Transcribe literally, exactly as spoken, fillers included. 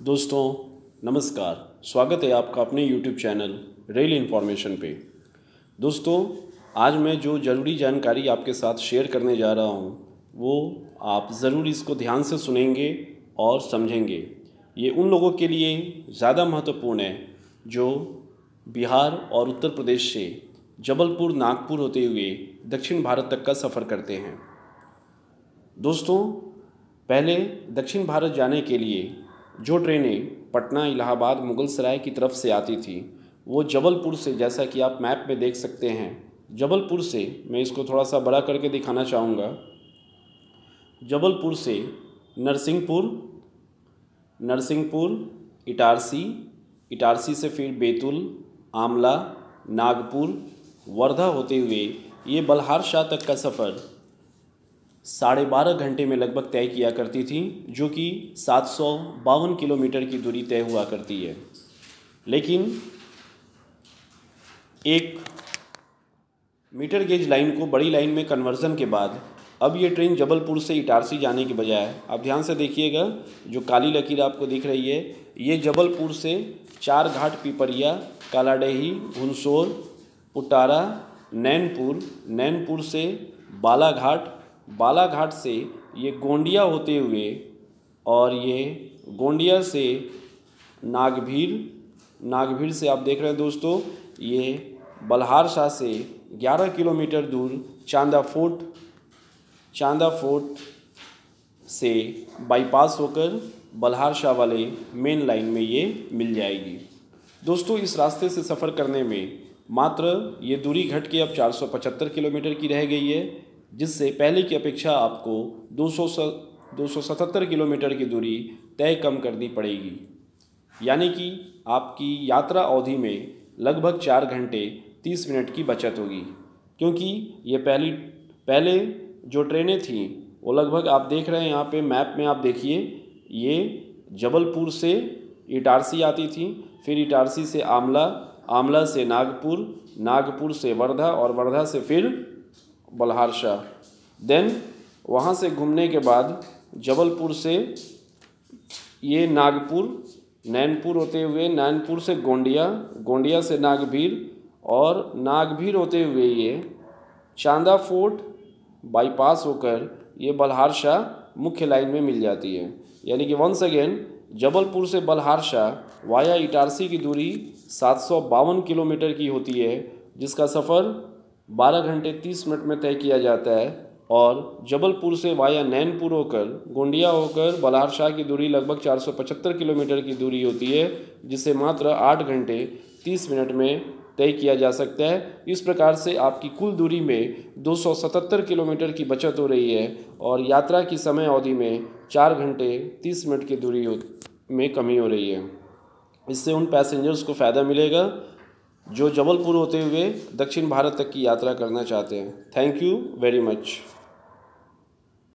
दोस्तों नमस्कार, स्वागत है आपका अपने यूट्यूब चैनल रेल इन्फॉर्मेशन पे। दोस्तों आज मैं जो ज़रूरी जानकारी आपके साथ शेयर करने जा रहा हूँ वो आप ज़रूर इसको ध्यान से सुनेंगे और समझेंगे। ये उन लोगों के लिए ज़्यादा महत्वपूर्ण है जो बिहार और उत्तर प्रदेश से जबलपुर नागपुर होते हुए दक्षिण भारत तक का सफ़र करते हैं। दोस्तों पहले दक्षिण भारत जाने के लिए जो ट्रेनें पटना, इलाहाबाद, मुगलसराय की तरफ से आती थी वो जबलपुर से, जैसा कि आप मैप में देख सकते हैं, जबलपुर से मैं इसको थोड़ा सा बड़ा करके दिखाना चाहूँगा। जबलपुर से नरसिंहपुर, नरसिंहपुर इटारसी, इटारसी से फिर बैतूल, आमला, नागपुर, वर्धा होते हुए ये बल्हारशाह तक का सफ़र साढ़े बारह घंटे में लगभग तय किया करती थी, जो कि सात सौ बावन किलोमीटर की दूरी तय हुआ करती है। लेकिन एक मीटर गेज लाइन को बड़ी लाइन में कन्वर्जन के बाद अब ये ट्रेन जबलपुर से इटारसी जाने के बजाय, आप ध्यान से देखिएगा, जो काली लकीर आपको दिख रही है ये जबलपुर से चार घाट, पिपरिया, कालाडही, हुनसोर, पुटारा, नैनपुर, नैनपुर से बालाघाट, बालाघाट से ये गोंडिया होते हुए और ये गोंडिया से नागभीर, नागभीर से आप देख रहे हैं दोस्तों ये बल्हारशाह से ग्यारह किलोमीटर दूर चांदा फोर्ट, चांदा फोर्ट से बाईपास होकर बल्हारशाह वाले मेन लाइन में ये मिल जाएगी। दोस्तों इस रास्ते से सफ़र करने में मात्र ये दूरी घट के अब चार सौ पचहत्तर किलोमीटर की रह गई है, जिससे पहले की अपेक्षा आपको दो सौ सतहत्तर किलोमीटर की दूरी तय कम करनी पड़ेगी। यानी कि आपकी यात्रा अवधि में लगभग चार घंटे तीस मिनट की बचत होगी, क्योंकि ये पहली पहले जो ट्रेनें थीं वो लगभग आप देख रहे हैं यहाँ पे मैप में, आप देखिए ये जबलपुर से इटारसी आती थी, फिर इटारसी से आमला, आमला से नागपुर, नागपुर से वर्धा और वर्धा से फिर बल्हारशाह। देन वहाँ से घूमने के बाद जबलपुर से ये नागपुर, नैनपुर होते हुए, नैनपुर से गोंडिया, गोंडिया से नागभीर और नागभीर होते हुए ये चांदा फोर्ट बाईपास होकर ये बल्हारशाह मुख्य लाइन में मिल जाती है। यानी कि वंस अगेन जबलपुर से बल्हारशाह वाया इटारसी की दूरी सात सौ बावन किलोमीटर की होती है, जिसका सफ़र बारह घंटे तीस मिनट में तय किया जाता है। और जबलपुर से वाया नैनपुर होकर, गोंडिया होकर बल्हारशाह की दूरी लगभग चार सौ पचहत्तर किलोमीटर की दूरी होती है, जिसे मात्र आठ घंटे तीस मिनट में तय किया जा सकता है। इस प्रकार से आपकी कुल दूरी में दो सौ सतहत्तर किलोमीटर की बचत हो रही है और यात्रा की समय अवधि में चार घंटे तीस मिनट की दूरी में कमी हो रही है। इससे उन पैसेंजर्स को फ़ायदा मिलेगा जो जबलपुर होते हुए दक्षिण भारत तक की यात्रा करना चाहते हैं। Thank you very much.